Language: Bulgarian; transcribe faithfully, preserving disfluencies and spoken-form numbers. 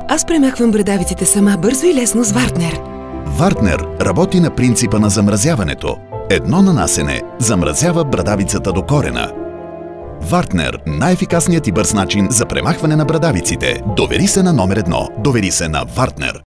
Аз премахвам брадавиците сама, бързо и лесно с Вартнер. Вартнер работи на принципа на замразяването. Едно нанасене замразява брадавицата до корена. Вартнер – най-ефикасният и бърз начин за премахване на брадавиците. Довери се на номер едно. Довери се на Вартнер.